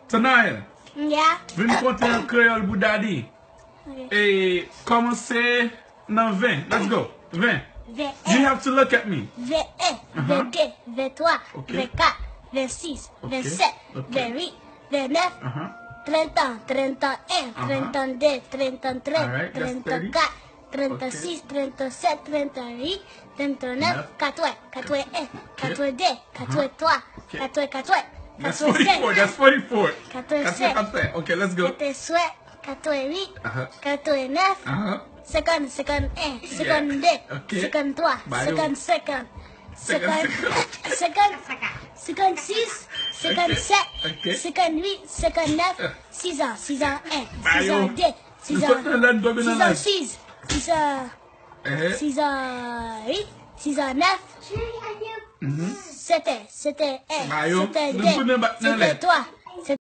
Tanaël, Yeah. viens compter en créole pour daddy. Et commencer dans 20. Let's go. 20. You have to look at me. 21, 22, 23, Okay. 24, 26, 27, 28, 29, 30, 31, 32, 33, Alright, that's 34, 36, 37, 38, 39, 80, 81, 82, 83, 84, That's 44. That's 44. 87, Okay, let's go. 87, 88, 89, 50, 51, 52, 53, 55, 56, 57, 58, 59, 6 ans, 6 ans 1, 6 ans 2, 6 ans 6, 6 ans 6 ans 8, 6 ans 9, 7 1, 7 2, 7 3,